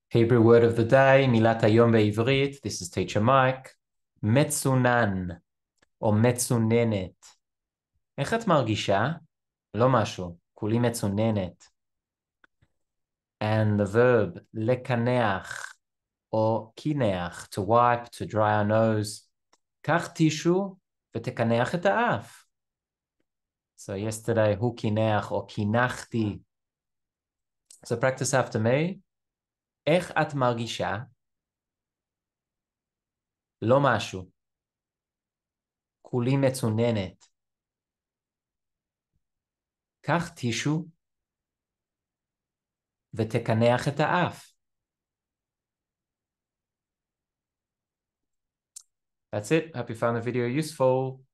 Hebrew word of the day, מילת היום בעברית, this is teacher Mike, מצונן או מצוננת. איך את מרגישה? לא משהו, כולי מצוננת. And the verb, לקנח או קינח, to wipe, to dry our nose. קח טישו ותקנח את האף. So yesterday, הוא קינח או קינחתי. So practice after me. איך את מרגישה? לא משהו. כולי מצוננת. קח טישו ותקנח את האף. That's it. Hope you found the video useful.